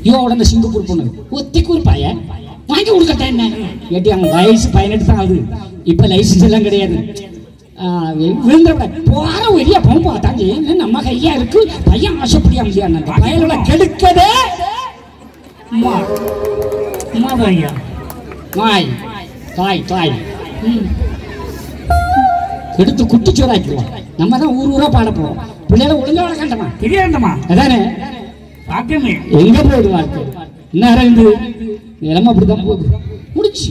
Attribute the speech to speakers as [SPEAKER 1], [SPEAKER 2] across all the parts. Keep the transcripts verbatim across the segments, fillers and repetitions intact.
[SPEAKER 1] இவன் சிங்கப்பூர் பொண்ணு ஒத்திக்கு ஒரு பையன் வாங்கி கொடுக்கட்டேன் என்ன ஏட்டி அவன் வயசு பதினெட்டு தான் ஆகுது இப்ப லைசன்ஸ் எல்லாம் கிடையாது விழுந்துட போற ஒரியா போகும் பார்த்தாங்க நம்ம கையா இருக்கு பையன் ஆசைப்படியா முடியாது வயலோட கெடுக்கதே தாய் தாய் தாய் எடுத்து குட்டிச்சோறாக்கிடுவோம் நம்ம தான் ஊர் ஊரா பாட போறோம் பிள்ளைகளை ஒழுங்கா வளர்க்கண்டமா தெரியாண்டமா அதானே எங்க போகுது வாழ்க்கை என்ன இருந்து நிலம அப்படிதான் போகுது முடிச்சு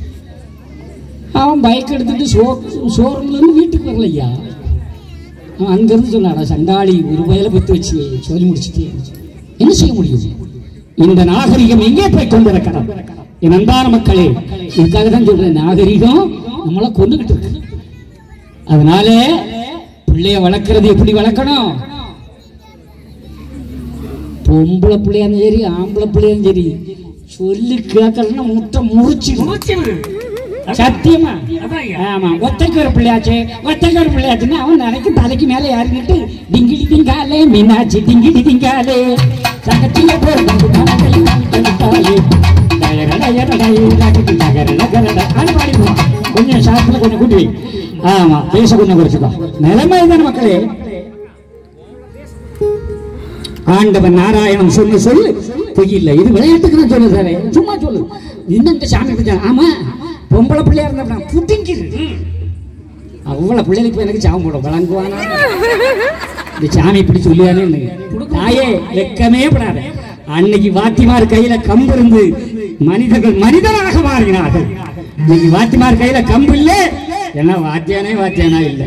[SPEAKER 1] அவன் பைக் எடுத்துட்டு ஷோரூம்ல இருந்து வீட்டுக்கு வரலையா அவன் அங்கிருந்து சொன்னாடா சண்டாளி ஒரு வயலை பத்து வச்சு சொல்லி முடிச்சுட்டு என்ன செய்ய முடியும் இந்த நாகரிகம் எங்கே போய் கொண்டிருக்கிறான் என் அன்பான மக்களே இதுக்காக தான் சொல்றேன் நாகரிகம் நம்மளை கொண்டுகிட்டு இருக்கு அதனால பிள்ளைய வளர்க்கறது எப்படி வளர்க்கணும் பொம்பளை பிள்ளையாலும் சரி ஆம்பளை பிள்ளையாலும் சரி சொல்லி கேட்கறதுன்னா முட்டை முறிச்சு சத்தியமா ஆமா ஒத்தைக்கு ஒரு பிள்ளையாச்சு ஒத்தைக்கு ஒரு பிள்ளையாச்சுன்னா அவன் நினைக்கு தலைக்கு மேல யாருக்கிட்டு டிங்கிடி திங்காலே மீனாட்சி டிங்கிடி திங்காலே சங்கத்தில கொஞ்சம் சாப்பிட கொஞ்சம் கூட்டி ஆமா பேச கொஞ்சம் குறைச்சுக்கோ நிலைமை தானே மக்களே ஆண்டவன் நாராயணன் சொன்ன சொல்லு பொய் இல்லை இது விளையாட்டுக்கு தான் சொல்லு சார் சும்மா சொல்லு இன்னும் இந்த சாமி பிடிச்சா ஆமா பொம்பளை பிள்ளையா இருந்தா புட்டிங்கிது அவ்வளவு பிள்ளைகளுக்கு எனக்கு சாமம் போடும் வழங்குவானா இந்த சாமி இப்படி சொல்லுவானே தாயே வெக்கமே படாத அன்னைக்கு வாத்திமார் கையில கம்பு இருந்து மனிதர்கள் மனிதனாக மாறினார்கள் இன்னைக்கு வாத்திமார் கையில கம்பு இல்ல ஏன்னா வாத்தியானே வாத்தியானா இல்ல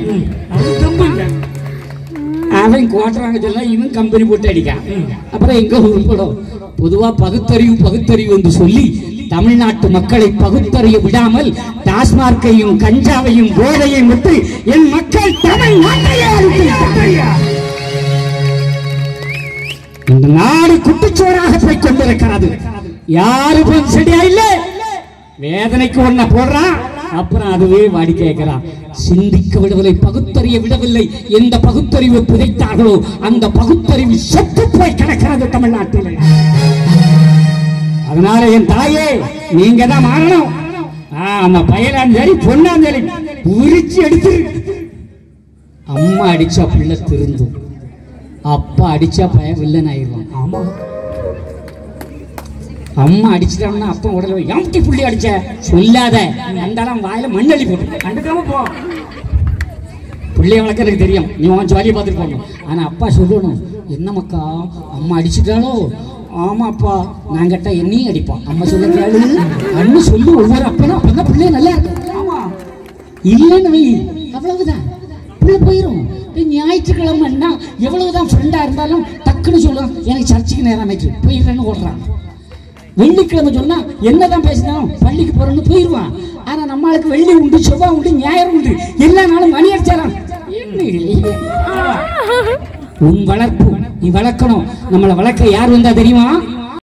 [SPEAKER 1] அவன் கோட்டுறாங்க சொல்ல இவன் கம்பெனி போட்டு அடிக்கான் அப்புறம் எங்க உருப்படும் பொதுவா பகுத்தறிவு பகுத்தறிவு என்று சொல்லி தமிழ்நாட்டு மக்களை பகுத்தறிய விடாமல் டாஸ்மார்க்கையும் கஞ்சாவையும் போதையும் விட்டு என் மக்கள் தமிழ்நாட்டையே இந்த நாடு குட்டிச்சோராக போய் கொண்டிருக்கிறது யாரு போய் சரியா இல்ல வேதனைக்கு ஒன்ன போடுறான் அப்புறம் அதுவே வாடி கேட்கிறான் சிந்திக்க விடவில்லை பகுத்தறிய விடவில்லை எந்த பகுத்தறிவு புதைத்தார்களோ அந்த பகுத்தறிவு செத்து போய் கிடக்கிறது தமிழ்நாட்டில் அதனால என் தாயே நீங்க தான் மாறணும் அந்த பையனான் சரி பொண்ணான் சரி உரிச்சு எடுத்து அம்மா அடிச்சா பிள்ளை திருந்தும் அப்பா அடிச்சா பையன் வில்லன் ஆயிடுவான் ஆமா அம்மா அடிச்சிட்டோம்னா அப்பா உடல எம்டி புள்ளி அடிச்ச சொல்லாத அந்தாலும் வாயில மண்ணள்ளி போட்டு கண்டுக்காம போ பிள்ளைய வளர்க்கறதுக்கு தெரியும் நீ உன் ஜாலியை பார்த்துட்டு போகணும் ஆனா அப்பா சொல்லணும் என்ன மக்கா அம்மா அடிச்சுட்டாலோ ஆமாப்பா நான் கேட்டா என்னையும் அடிப்பான் அம்மா சொல்ல கேளு அண்ணு சொல்லு ஒவ்வொரு அப்பனும் அப்பதான் பிள்ளைய நல்லா இருக்கு ஆமா இல்லைன்னு வை அவ்வளவுதான் பிள்ளை போயிரும் ஞாயிற்றுக்கிழமைன்னா எவ்வளவுதான் ஃப்ரெண்டா இருந்தாலும் டக்குன்னு சொல்லுவான் எனக்கு சர்ச்சுக்கு நேரம் அமைச்சு போயிடுறேன்னு ஓடுறான் வெள்ளிக்கிழமை சொன்னா என்னதான் பேசினாலும் பள்ளிக்கு போறோம்னு போயிடுவான் ஆனா நம்மளுக்கு வெள்ளி உண்டு செவ்வாய் உண்டு ஞாயிறு உண்டு எல்லா நாளும் மணி அடிச்சாராம் உன் வளர்ப்பு நீ வளர்க்கணும் நம்மளை வளர்க்க யார் வந்தா தெரியுமா